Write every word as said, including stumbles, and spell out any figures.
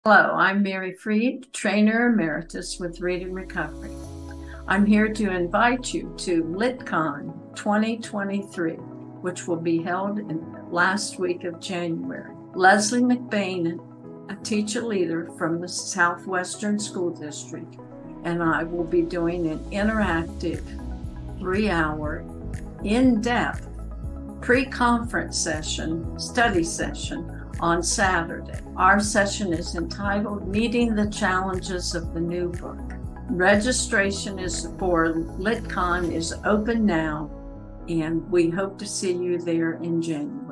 Hello, I'm Mary Freed, Trainer Emeritus with Read and Recovery. I'm here to invite you to LitCon twenty twenty-three, which will be held in the last week of January. Leslie McBane, a teacher leader from the Southwestern School District, and I will be doing an interactive, three-hour, in-depth pre-conference session, study session, on Saturday. Our session is entitled Meeting the Challenges of the New Book. Registration is for LitCon is open now, and we hope to see you there in January.